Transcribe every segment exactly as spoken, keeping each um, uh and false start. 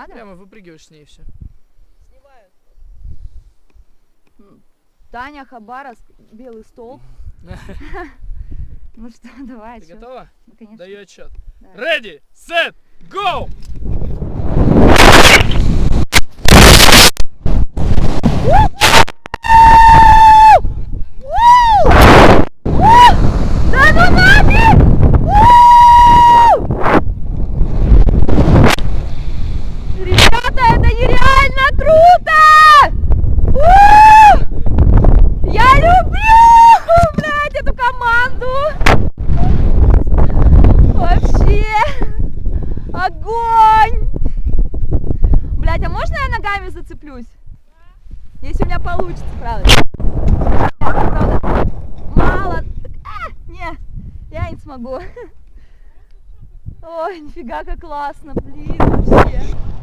надо? Прямо выпрыгиваешь с ней и все. Снимаю. Таня Хабаровск, белый стол. Ну что, давай. Ты готова? Ну, конечно. Даю отчет. Давай. Ready, set, go! Да ну нафиг! Ребята, это нереально круто! Я люблю, блядь, эту команду! Вообще! Огонь! Блядь, а можно я ногами зацеплюсь? Если у меня получится, правда. Правда. Мало. А, не, я не смогу. Ой, нифига как классно, блин, вообще.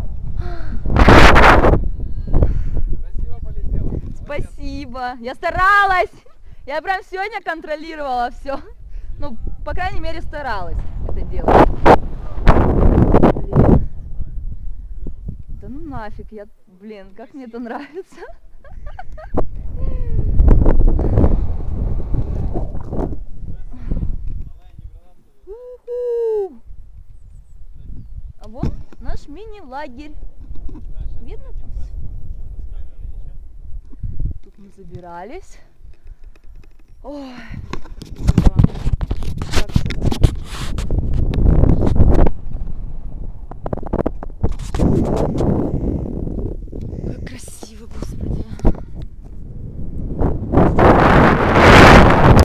Красиво полетела. Спасибо. Я старалась. Я прям сегодня контролировала все. Ну, по крайней мере, старалась это делать. Блин. Да ну нафиг, я, блин, как мне это нравится. А вот наш мини-лагерь. Видно там? Тут мы забирались. Ой.